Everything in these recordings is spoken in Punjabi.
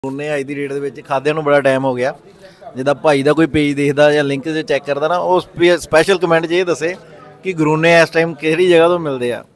ਉਹਨੇ ਅੱਜ ਦੀ ਡੇਟ ਦੇ ਵਿੱਚ ਖਾਦਿਆਂ ਨੂੰ ਬੜਾ ਟਾਈਮ ਹੋ ਗਿਆ। ਜਿੱਦਾਂ ਭਾਈ ਦਾ ਕੋਈ ਪੇਜ ਦੇਖਦਾ ਜਾਂ ਲਿੰਕ 'ਚ ਚੈੱਕ ਕਰਦਾ ਨਾ, ਉਹ ਸਪੈਸ਼ਲ ਕਮੈਂਟ 'ਚ ਇਹ ਦੱਸੇ ਕਿ ਗਰੂਨੇ ਇਸ ਟਾਈਮ ਕਿਹੜੀ ਜਗ੍ਹਾ ਤੋਂ ਮਿਲਦੇ ਆ।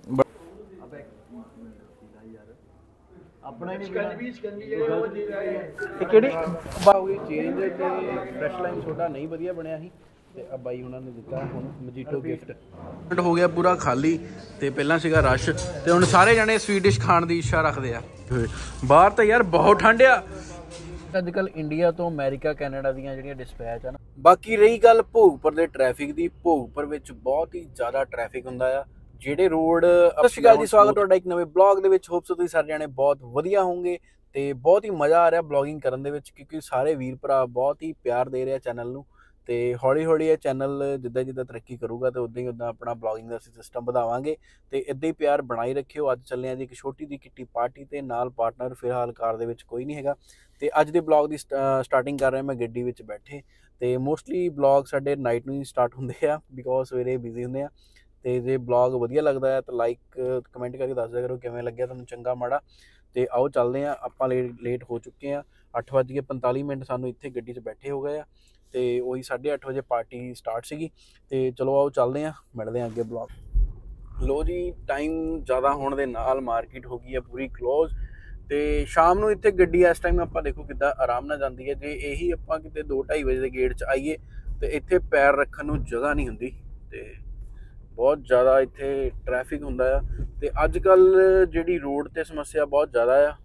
ਕਿਹੜੀ ਬਾਉਗੀ ਚੇਂਜ ਤੇ ਫਰੈਸ਼ ਲਾਈਨ ਛੋਟਾ ਨਹੀਂ ਵਧੀਆ ਬਣਿਆ ਸੀ ਤੇ ਆ ਬਾਈ ਉਹਨਾਂ ਨੇ ਦਿੱਤਾ ਹੁਣ ਮਜੀਟੋ ਗਿਫਟ ਹੋ ਗਿਆ ਪੂਰਾ ਖਾਲੀ ਤੇ ਪਹਿਲਾਂ ਸੀਗਾ ਰਸ਼ ਤੇ ਹੁਣ ਸਾਰੇ ਜਣੇ ਸਵੀਟ ਡਿਸ਼ ਖਾਣ ਦੀ ਇੱਛਾ ਰੱਖਦੇ ਆ। ਬਾਹਰ ਤਾਂ ਯਾਰ ਬਹੁਤ ਠੰਡ ਆ ਅੱਜ ਕੱਲ ਇੰਡੀਆ ਤੋਂ ਅਮਰੀਕਾ ਕੈਨੇਡਾ ਦੀਆਂ ਜਿਹੜੀਆਂ ਡਿਸਪੈਚ ਆ ਨਾ। ਬਾਕੀ ਰਹੀ ਗੱਲ ਭੋਗਪੁਰ ਦੇ ਟ੍ਰੈਫਿਕ ਦੀ, ਭੋਗਪੁਰ ਵਿੱਚ ਬਹੁਤ ਹੀ ਜ਼ਿਆਦਾ ਟ੍ਰੈਫਿਕ ਹੁੰਦਾ ਆ ਜਿਹੜੇ ਰੋਡ। ਸਤਿ ਸ਼੍ਰੀ ਅਕਾਲ ਜੀ, ਸਵਾਗਤ ਤੁਹਾਡਾ ਇੱਕ ਨਵੇਂ ਬਲੌਗ ਦੇ ਵਿੱਚ। ਹੋਪਸ ਤੁਸੀਂ ਸਾਰੇ ਜਾਣੇ ਬਹੁਤ ਵਧੀਆ ਹੋਵੋਗੇ ਤੇ ਬਹੁਤ ਹੀ ਮਜ਼ਾ ਆ ਰਿਹਾ ਬਲੌਗਿੰਗ ਕਰਨ ਦੇ ਵਿੱਚ ਕਿਉਂਕਿ ਸਾਰੇ ਵੀਰ ਭਰਾ ਬਹੁਤ ਹੀ ਪਿਆਰ ਦੇ ਰਹੇ ਆ ਚੈਨਲ ਨੂੰ ਤੇ ਹੌਲੀ ਹੌਲੀ ਇਹ ਚੈਨਲ ਜਿੱਦਾਂ ਤਰੱਕੀ ਕਰੂਗਾ ਤੇ ਉਦਾਂ ਹੀ ਆਪਣਾ ਬਲੌਗਿੰਗ ਦਾ ਸਿਸਟਮ ਵਧਾਵਾਂਗੇ ਤੇ ਇੱਦਾਂ ਹੀ ਪਿਆਰ ਬਣਾਈ ਰੱਖਿਓ। ਅੱਜ ਚੱਲੇ ਆ ਜੀ ਇੱਕ ਛੋਟੀ ਜਿਹੀ ਕਿੱਟੀ ਪਾਰਟੀ ਤੇ ਨਾਲ ਪਾਰਟਨਰ ਫਿਲਹਾਲ ਕਾਰ ਦੇ ਵਿੱਚ ਕੋਈ ਨਹੀਂ ਹੈਗਾ ਤੇ ਅੱਜ ਦੇ ਬਲੌਗ ਦੀ ਸਟਾਰਟਿੰਗ ਕਰ ਰਿਹਾ ਮੈਂ ਗੱਡੀ ਵਿੱਚ ਬੈਠੇ ਤੇ ਮੋਸਟਲੀ ਬਲੌਗ ਸਾਡੇ ਨਾਈਟ ਨੂੰ ਹੀ ਸਟਾਰਟ ਹੁੰਦੇ ਆ ਬਿਕੋਜ਼ ਸਵੇਰੇ ਬਿਜ਼ੀ ਹੁੰਦੇ ਆ ਤੇ ਜੇ ਬਲੌਗ ਵਧੀਆ ਲੱਗਦਾ ਹੈ ਤਾਂ ਲਾਈਕ ਕਮੈਂਟ ਕਰਕੇ ਦੱਸ ਦਿਆ ਕਰੋ ਕਿਵੇਂ ਲੱਗਿਆ ਤੁਹਾਨੂੰ, ਚੰਗਾ ਮਾੜਾ। ਤੇ ਆਓ ਚੱਲਦੇ ਆ, ਆਪਾਂ ਲੇਟ ਹੋ ਚੁੱਕੇ ਆ। 8:45 ਸਾਨੂੰ ਇੱਥੇ ਗੱਡੀ 'ਚ ਬੈਠੇ ਹੋ ਗਏ ਆ ਤੇ ਉਹੀ 8:30 ਵਜੇ ਪਾਰਟੀ ਸਟਾਰਟ ਸੀਗੀ ਤੇ ਚਲੋ ਆਓ ਚੱਲਦੇ ਆ, ਮਿਲਦੇ ਆ ਅੱਗੇ ਬਲੌਗ। ਲੋ ਜੀ, ਟਾਈਮ ਜ਼ਿਆਦਾ ਹੋਣ ਦੇ ਨਾਲ ਮਾਰਕੀਟ ਹੋ ਗਈ ਹੈ ਪੂਰੀ ਕਲੋਜ਼ ਤੇ ਸ਼ਾਮ ਨੂੰ ਇੱਥੇ ਗੱਡੀ ਇਸ ਟਾਈਮ ਆਪਾਂ ਦੇਖੋ ਕਿੱਦਾਂ ਆਰਾਮ ਨਾਲ ਜਾਂਦੀ ਹੈ। ਜੇ ਇਹੀ ਆਪਾਂ ਕਿਤੇ 2-2:30 ਵਜੇ ਦੇ ਗੇਟ 'ਚ ਆਈਏ ਤੇ ਇੱਥੇ ਪੈਰ ਰੱਖਣ ਨੂੰ ਜਗ੍ਹਾ ਨਹੀਂ ਹੁੰਦੀ ਤੇ ਬਹੁਤ ਜ਼ਿਆਦਾ ਇੱਥੇ ਟ੍ਰੈਫਿਕ ਹੁੰਦਾ ਆ ਤੇ ਅੱਜ ਕੱਲ੍ਹ ਜਿਹੜੀ ਰੋਡ 'ਤੇ ਸਮੱਸਿਆ ਬਹੁਤ ਜ਼ਿਆਦਾ ਆ।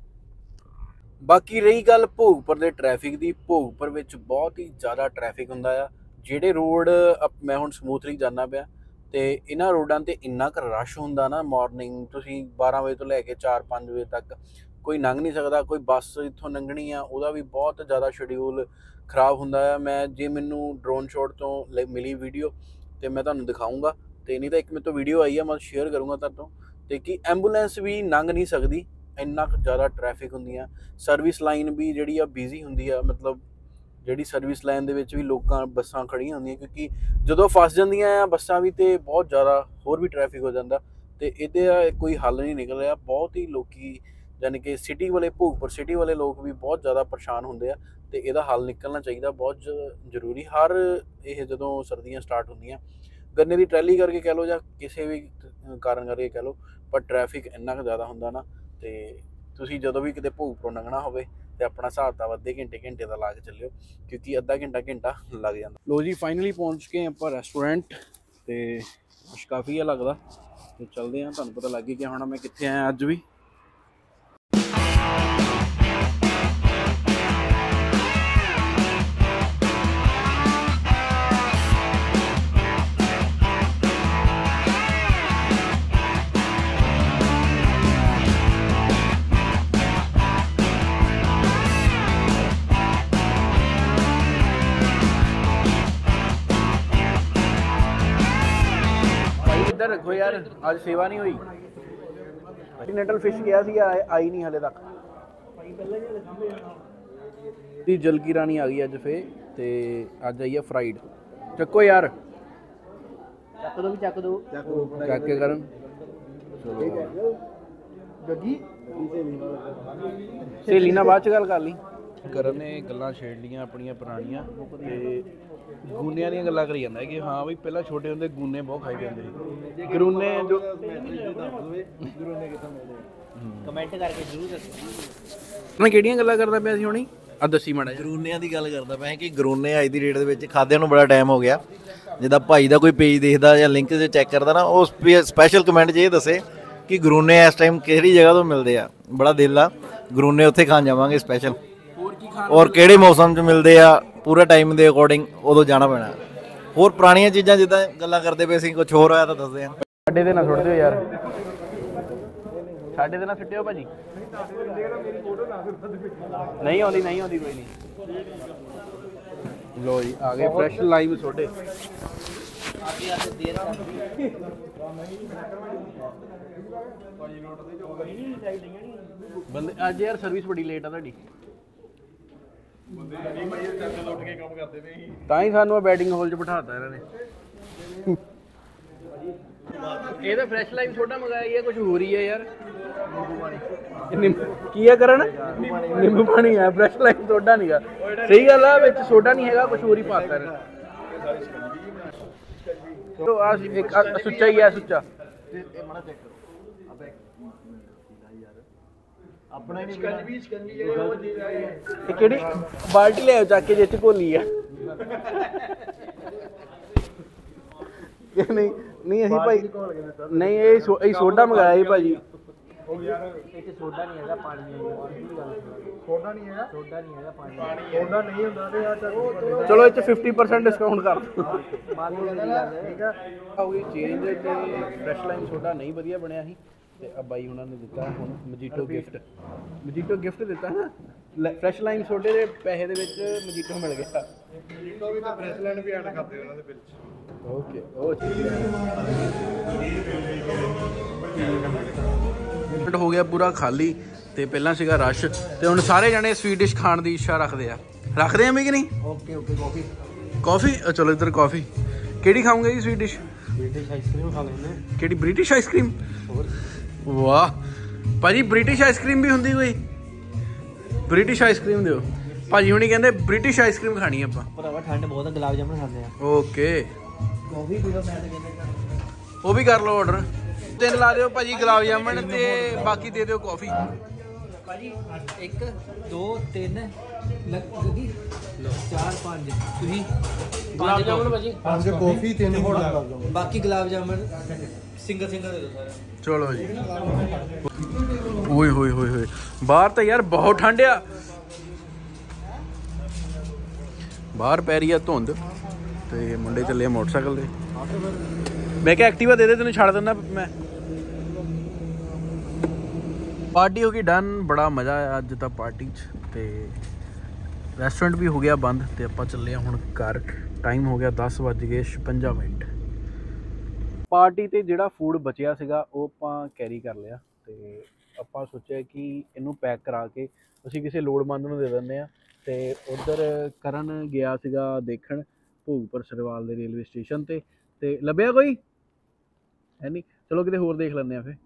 ਬਾਕੀ ਰਹੀ ਗੱਲ ਭੋਗਪੁਰ ਦੇ ਟ੍ਰੈਫਿਕ ਦੀ, ਭੋਗਪੁਰ ਵਿੱਚ ਬਹੁਤ ਹੀ ਜ਼ਿਆਦਾ ਟ੍ਰੈਫਿਕ ਹੁੰਦਾ ਆ ਜਿਹੜੇ ਰੋਡ ਮੈਂ ਹੁਣ ਸਮੂਥਲੀ ਜਾਂਦਾ ਪਿਆ ਤੇ ਇਹਨਾਂ ਰੋਡਾਂ 'ਤੇ ਇੰਨਾ ਕੁ ਰਸ਼ ਹੁੰਦਾ ਨਾ। ਮਾਰਨਿੰਗ ਤੁਸੀਂ 12 ਵਜੇ ਤੋਂ ਲੈ ਕੇ 4-5 ਵਜੇ ਤੱਕ ਕੋਈ ਲੰਘ ਨਹੀਂ ਸਕਦਾ। ਕੋਈ ਬੱਸ ਇੱਥੋਂ ਲੰਘਣੀ ਆ ਉਹਦਾ ਵੀ ਬਹੁਤ ਜ਼ਿਆਦਾ ਸ਼ਡਿਊਲ ਖ਼ਰਾਬ ਹੁੰਦਾ ਆ। ਜੇ ਮੈਨੂੰ ਡਰੋਨ ਸ਼ਾਟ ਤੋਂ ਮਿਲੀ ਵੀਡੀਓ ਤੇ ਮੈਂ ਤੁਹਾਨੂੰ ਦਿਖਾਊਂਗਾ ਤੇ ਨਹੀਂ ਤਾਂ ਇੱਕ ਮੇਰੇ ਤੋਂ ਵੀਡੀਓ ਆਈ ਆ ਮੈਂ ਸ਼ੇਅਰ ਕਰੂੰਗਾ ਤੁਹਾਡੇ ਤੋਂ ਤੇ ਕਿ ਐਂਬੂਲੈਂਸ ਵੀ ਲੰਘ ਨਹੀਂ ਸਕਦੀ, ਇੰਨਾ ਕੁ ਜ਼ਿਆਦਾ ਟ੍ਰੈਫਿਕ ਹੁੰਦੀਆਂ। ਸਰਵਿਸ ਲਾਈਨ ਵੀ ਜਿਹੜੀ ਆ ਬਿਜ਼ੀ ਹੁੰਦੀ ਆ, ਮਤਲਬ ਜਿਹੜੀ ਸਰਵਿਸ ਲਾਈਨ ਦੇ ਵਿੱਚ ਵੀ ਬੱਸਾਂ ਖੜੀਆਂ ਹੁੰਦੀਆਂ ਕਿਉਂਕਿ ਜਦੋਂ ਫਸ ਜਾਂਦੀਆਂ ਆ ਬੱਸਾਂ ਵੀ ਤੇ ਬਹੁਤ ਜ਼ਿਆਦਾ ਹੋਰ ਵੀ ਟ੍ਰੈਫਿਕ ਹੋ ਜਾਂਦਾ ਤੇ ਇਹਦੇ ਕੋਈ ਹੱਲ ਨਹੀਂ ਨਿਕਲ ਰਿਹਾ। ਬਹੁਤ ਹੀ ਲੋਕੀ ਯਾਨੀ ਕਿ ਸਿਟੀ ਵਾਲੇ ਭੋਗਪੁਰ ਸਿਟੀ ਵਾਲੇ ਲੋਕ ਵੀ ਬਹੁਤ ਜ਼ਿਆਦਾ ਪਰੇਸ਼ਾਨ ਹੁੰਦੇ ਆ ਤੇ ਇਹਦਾ ਹੱਲ ਨਿਕਲਣਾ ਚਾਹੀਦਾ ਬਹੁਤ ਜ਼ਰੂਰੀ। ਹਰ ਇਹ ਜਦੋਂ ਸਰਦੀਆਂ ਸਟਾਰਟ ਹੁੰਦੀਆਂ ਗੰਨੇ ਦੀ ਟਰੈਲੀ ਕਰਕੇ ਕਹਿ ਲਓ ਜਾਂ ਕਿਸੇ ਵੀ ਕਾਰਨ ਕਰਕੇ ਕਹਿ ਲਓ, ਪਰ ਟ੍ਰੈਫਿਕ ਇੰਨਾ ਕੁ ਜ਼ਿਆਦਾ ਹੁੰਦਾ ਨਾ ਤੇ ਤੁਸੀਂ ਜਦੋਂ ਵੀ ਕਿਤੇ ਭੋਗਪੁਰੋਂ ਲੰਘਣਾ ਹੋਵੇ ਤੇ ਆਪਣਾ ਹਿਸਾਬ ਤਾਂ ਅੱਧੇ ਘੰਟੇ ਦਾ ਲਾ ਕੇ ਚੱਲਿਓ ਕਿਉਂਕਿ ਅੱਧਾ ਘੰਟਾ ਲੱਗ ਜਾਂਦਾ। ਲੋ ਜੀ, ਫਾਈਨਲੀ ਪਹੁੰਚ ਗਏ ਆਪਾਂ ਰੈਸਟੋਰੈਂਟ ਤੇ ਕੁਛ ਕਾਫੀ ਆ ਲੱਗਦਾ ਤੇ ਚੱਲਦੇ ਆ। ਤੁਹਾਨੂੰ ਪਤਾ ਲੱਗ ਹੀ ਗਿਆ ਹੋਣਾ ਮੈਂ ਕਿੱਥੇ ਆਇਆ ਅੱਜ ਵੀ। ਇੱਧਰ ਰੱਖੋ ਯਾਰ, ਅੱਜ ਸੇਵਾ ਨਹੀਂ ਹੋਈ। ਕੰਟੀਨੈਂਟਲ ਫਿਸ਼ ਗਿਆ ਸੀ ਆਈ ਨਹੀਂ ਹਲੇ ਤੱਕ। ਦੀ ਜਲਕੀ ਰਾਣੀ ਆ ਗਈ ਅੱਜ ਫੇ ਤੇ ਅੱਜ ਆਈ ਆ ਫਰਾਈਡ। ਚੱਕੋ ਯਾਰ, ਚੱਕ ਦੋ ਚੱਕ ਕੇ ਕਰਨ। ਸਹੇਲੀ ਨਾਲ ਬਾਅਦ ਚ ਗੱਲ ਕਰ ਲਈ। ਕਰਨ ਨੇ ਗੱਲਾਂ ਛੇੜ ਲੀਆਂ ਆਪਣੀਆਂ ਪੁਰਾਣੀਆਂ ਤੇ ਗੂਨਿਆਂ ਦੀਆਂ ਗੱਲਾਂ ਕਰੀ ਜਾਂਦਾ ਕਿ ਹਾਂ ਬਈ ਪਹਿਲਾਂ ਛੋਟੇ ਹੁੰਦੇ ਗੂਨੇ ਬਹੁਤ ਖਾਈ ਜਾਂਦੇ ਸੀ। ਗਰੂਨੇ ਜੋ ਕਮੈਂਟ ਕਰਕੇ ਜ਼ਰੂਰ ਦੱਸੋ ਮੈਂ ਕਿਹੜੀਆਂ ਗੱਲਾਂ ਕਰਦਾ ਪਿਆ ਸੀ ਹੁਣੀ। ਆ ਦੱਸੀ ਮਾੜਾ ਜਿਹਾ। ਗਰੂਨਿਆਂ ਦੀ ਗੱਲ ਕਰਦਾ ਪਿਆ ਕਿ ਗਰੂਨੇ ਅੱਜ ਦੀ ਡੇਟ ਦੇ ਵਿੱਚ ਖਾਦਿਆਂ ਨੂੰ ਬੜਾ ਟਾਈਮ ਹੋ ਗਿਆ। ਜਿੱਦਾਂ ਭਾਈ ਦਾ ਕੋਈ ਪੇਜ ਦੇਖਦਾ ਜਾਂ ਲਿੰਕ 'ਚ ਚੈੱਕ ਕਰਦਾ ਨਾ, ਉਹ ਸਪੈਸ਼ਲ ਕਮੈਂਟ 'ਚ ਇਹ ਦੱਸੇ ਕਿ ਗਰੂਨੇ ਇਸ ਟਾਈਮ ਕਿਹੜੀ ਜਗ੍ਹਾ ਤੋਂ ਮਿਲਦੇ ਆ। ਬੜਾ ਦਿਲ ਆ, ਗਰੂਨੇ ਉੱਥੇ ਖਾਣ ਜਾਵਾਂਗੇ ਸਪੈਸ਼ਲ। ਔਰ ਕਿਹੜੇ ਮੌਸਮ 'ਚ ਮਿਲਦੇ ਆ ਪੂਰਾ ਟਾਈਮ ਦੇ ਅਕੋਰਡਿੰਗ ਉਦੋਂ ਜਾਣਾ ਪੈਣਾ। ਹੋਰ ਪੁਰਾਣੀਆਂ ਚੀਜ਼ਾਂ ਜਿੱਦਾਂ ਗੱਲਾਂ ਕਰਦੇ ਪਏ ਸੀ, ਕੁਛ ਹੋਰ ਹੋਇਆ ਤਾਂ ਦੱਸਦੇ ਆ। ਸਾਡੇ ਦੇ ਨਾ ਸੁੱਟ ਦਿਓ ਯਾਰ, ਸਾਡੇ ਦੇ ਨਾ ਸੁੱਟਿਓ ਭਾਜੀ। ਨਹੀਂ ਆਉਂਦੀ ਕੋਈ ਨਹੀਂ। ਲੋ ਜੀ, ਆ ਗਏ ਫਰੈਸ਼ ਲਾਈਮ ਸੋਡੇ। ਬੰਦੇ ਅੱਜ ਯਾਰ ਸਰਵਿਸ ਬੜੀ ਲੇਟ ਆ ਤੁਹਾਡੀ। ਤਾਂ ਹੀ ਸਾਨੂੰ ਬੈਟਿੰਗ ਹਾਲ 'ਚ ਬਿਠਾਤਾ ਇਹਨਾਂ ਨੇ। ਇਹ ਤਾਂ ਫਰੈਸ਼ ਲਾਈਮ ਸੋਡਾ ਮੰਗਾਇਆ ਹੈ, ਕੁਝ ਹੋ ਰਹੀ ਹੈ ਯਾਰ। ਕੀ ਹੈ ਕਰਨ? ਨਿੰਬੂ ਪਾਣੀ ਹੈ, ਫਰੈਸ਼ ਲਾਈਮ ਸੋਡਾ ਨਹੀਂਗਾ। ਸਹੀ ਗੱਲ ਆ, ਵਿੱਚ ਸੋਡਾ ਨਹੀਂ ਹੈਗਾ, ਕੁਝ ਹੋਰ ਹੀ ਪਾਤਾ ਹੈ। ਤੋ ਆ ਇੱਕ ਸੁੱਚਾ ਹੀ ਹੈ, ਸੁੱਚਾ ਆਪਣਾ ਹੀ ਇਹ ਕਿਹੜੀ ਬਾਲਟੀ ਲੈ ਚੱਕ ਕੇ ਜਿੱਚ ਘੋਲੀ ਆ। ਨਹੀਂ ਨਹੀਂ ਅਸੀਂ ਭਾਈ ਨਹੀਂ ਇਹ ਸੋਡਾ ਮੰਗਾਇਆ ਸੀ ਭਾਜੀ। ਇੱਥੇ ਸੋਡਾ ਨਹੀਂ ਹੈਗਾ, ਪਾਣੀ ਹੈ। ਸੋਡਾ ਨਹੀਂ ਹੈਗਾ, ਸੋਡਾ ਨਹੀਂ ਹੈਗਾ, ਪਾਣੀ ਸੋਡਾ ਨਹੀਂ ਹੁੰਦਾ ਤੇ ਆ ਚਲੋ ਇਹ 'ਚ 50% ਡਿਸਕਾਊਂਟ ਕਰ ਦਿਓ। ਮਾਲੀ ਦੀ ਗੱਲ ਹੈ। ਠੀਕ ਆ, ਹੋ ਗਈ ਚੇਂਜ ਤੇ ਫਰੈਸ਼ ਲਾਈਮ ਸੋਡਾ ਨਹੀਂ ਵਧੀਆ ਬਣਿਆ ਸੀ ਤੇ ਆ ਬਾਈ ਉਹਨਾਂ ਨੇ ਦਿੱਤਾ ਹੁਣ ਮਜੀਟੋ ਗਿਫਟ ਦਿੱਤਾ ਨਾ। ਫਰੈਸ਼ ਲਾਈਮ ਸੋਡੇ ਦੇ ਪੈਸੇ ਦੇ ਵਿੱਚ ਮਜੀਟੋ ਮਿਲ ਗਿਆ। ਮਜੀਟੋ ਵੀ ਤਾਂ ਫਰੈਸ਼ ਲੈਂਡ ਵੀ ਐਡ ਕਰਦੇ ਉਹਨਾਂ ਦੇ ਬਿੱਲ 'ਚ। ਓਕੇ ਉਹ ਠੀਕ ਹੈ। ਹੋ ਗਿਆ ਪੂਰਾ ਖਾਲੀ ਤੇ ਪਹਿਲਾਂ ਸੀਗਾ ਰਸ਼ ਤੇ ਹੁਣ ਸਾਰੇ ਜਣੇ ਸਵੀਟ ਡਿਸ਼ ਖਾਣ ਦੀ ਇੱਛਾ ਰੱਖਦੇ ਆ ਵੀ ਕਿ ਨਹੀਂ? ਓਕੇ ਕਾਫੀ ਚਲੋ ਇੱਧਰ ਕਾਫੀ ਕਿਹੜੀ ਖਾਓਗੇ ਜੀ? ਸਵੀਟ ਡਿਸ਼ ਬ੍ਰਿਟਿਸ਼ ਆਈਸਕ੍ਰੀਮ ਖਾ ਲੈਂਦੇ। ਕਿਹੜੀ? British ice cream. ਵਾਹ ਭਾਜੀ, ਬ੍ਰਿਟਿਸ਼ ਆਈਸਕ੍ਰੀਮ ਵੀ ਹੁੰਦੀ ਕੋਈ? ਬ੍ਰਿਟਿਸ਼ ਆਈਸਕ੍ਰੀਮ ਦਿਓ ਭਾਜੀ। ਹੁਣੀ ਕਹਿੰਦੇ ਬ੍ਰਿਟਿਸ਼ ਆਈਸਕ੍ਰੀਮ ਖਾਣੀ ਆਪਾਂ। ਭਰਾਵਾ ਠੰਡ ਬਹੁਤ ਹੈ, ਗੁਲਾਬ ਜਾਮੁਨ ਖਾਂਦੇ ਆ। ਓਕੇ ਕਾਫੀ ਪੀ ਲਓ, ਮੈਂ ਤਾਂ ਕਹਿੰਦਾ ਉਹ ਵੀ ਕਰ ਲਓ ਆਰਡਰ। 3 ਲਾ ਦਿਓ ਭਾਜੀ ਗੁਲਾਬ ਜਾਮੁਨ ਤੇ ਬਾਕੀ ਦੇ ਦਿਓ ਕਾਫੀ। ਭਾਜੀ 1 2 3 ਲੱਗੀ 4 5 ਤੁਸੀਂ ਗੁਲਾਬ ਜਾਮੁਨ ਭਾਜੀ 5 ਕਾਫੀ 3 ਹੋਰ ਗੁਲਾਬ ਜਾਮੁਨ, ਬਾਕੀ ਗੁਲਾਬ ਜਾਮੁਨ ਸਿੰਗਲ ਦੇ ਦਿਓ ਸਾਰੇ। ਚਲੋ ਜੀ। ਓਏ ਹੋਏ ਹੋਏ ਹੋਏ, ਬਾਹਰ ਤਾਂ ਯਾਰ ਬਹੁਤ ਠੰਡ ਆ। ਬਾਹਰ ਪੈ ਰਹੀ ਆ ਧੁੰਦ ਤੇ ਮੁੰਡੇ ਚੱਲੇ ਮੋਟਰਸਾਈਕਲ ਤੇ। ਮੈਂ ਕਿਹਾ ਐਕਟਿਵਾ ਦੇ ਦੇ, ਤੈਨੂੰ ਛੱਡ ਦਿੰਦਾ ਮੈਂ। ਪਾਰਟੀ ਹੋ ਗਈ ਡਨ, ਬੜਾ ਮਜ਼ਾ ਆਇਆ ਅੱਜ ਤਾਂ ਪਾਰਟੀ 'ਚ ਤੇ ਰੈਸਟੋਰੈਂਟ ਵੀ ਹੋ ਗਿਆ ਬੰਦ ਤੇ ਆਪਾਂ ਚੱਲੇ ਆ ਹੁਣ ਘਰ। ਟਾਈਮ ਹੋ ਗਿਆ 10:56। ਪਾਰਟੀ ਤੇ ਜਿਹੜਾ ਫੂਡ ਬਚਿਆ ਸੀਗਾ ਉਹ ਆਪਾਂ ਕੈਰੀ ਕਰ ਲਿਆ ਤੇ ਆਪਾਂ ਸੋਚਿਆ ਕਿ ਇਹਨੂੰ ਪੈਕ ਕਰਾ ਕੇ ਅਸੀਂ ਕਿਸੇ ਲੋੜਵੰਦ ਨੂੰ ਦੇ ਦਿੰਦੇ ਆ। ਤੇ ਉਧਰ ਕਰਨ ਗਿਆ ਸੀਗਾ ਦੇਖਣ ਭੋਗਪੁਰ ਸਰਵਾਲ ਦੇ ਰੇਲਵੇ ਸਟੇਸ਼ਨ ਤੇ ਲੱਭਿਆ ਕੋਈ ਹੈ ਨਹੀਂ। ਚਲੋ ਕਿਤੇ ਹੋਰ ਦੇਖ ਲੈਂਦੇ ਆ ਫਿਰ।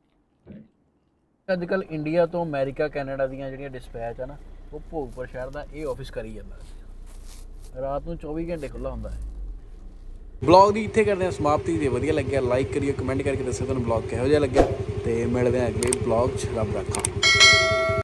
ਅੱਜ ਕੱਲ੍ਹ ਇੰਡੀਆ ਤੋਂ ਅਮਰੀਕਾ ਕੈਨੇਡਾ ਦੀਆਂ ਜਿਹੜੀਆਂ ਡਿਸਪੈਚ ਆ ਨਾ, ਉਹ ਭੋਗਪੁਰ ਸ਼ਹਿਰ ਦਾ ਇਹ ਆਫਿਸ ਕਰੀ ਜਾਂਦਾ। ਰਾਤ ਨੂੰ 24 ਘੰਟੇ ਖੁੱਲ੍ਹਾ ਹੁੰਦਾ ਹੈ। ਬਲੌਗ ਦੀ ਇੱਥੇ ਕਰਦੇ ਹਾਂ ਸਮਾਪਤੀ। ਜੇ ਵਧੀਆ ਲੱਗਿਆ ਲਾਈਕ ਕਰਿਓ, ਕਮੈਂਟ ਕਰਕੇ ਦੱਸਿਓ ਤੁਹਾਨੂੰ ਬਲੌਗ ਕਿਹੋ ਜਿਹਾ ਲੱਗਿਆ ਤੇ ਮਿਲਦੇ ਹਾਂ ਅਗਲੇ ਬਲੌਗ 'ਚ। ਰੱਬ ਰੱਖਾ।